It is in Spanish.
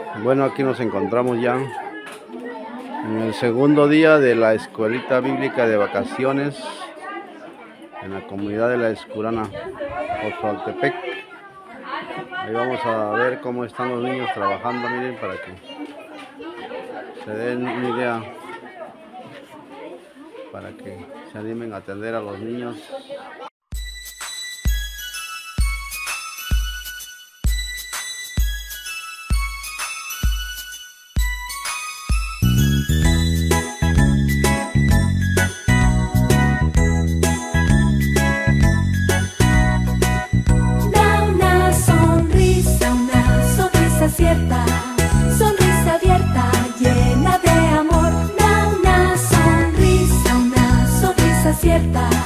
Bueno, aquí nos encontramos ya en el segundo día de la escuelita bíblica de vacaciones en la comunidad de la Escurana, Oxoaltepec. Ahí vamos a ver cómo están los niños trabajando, miren, para que se den una idea, para que se animen a atender a los niños. Cierta, sonrisa abierta, llena de amor, da una sonrisa cierta.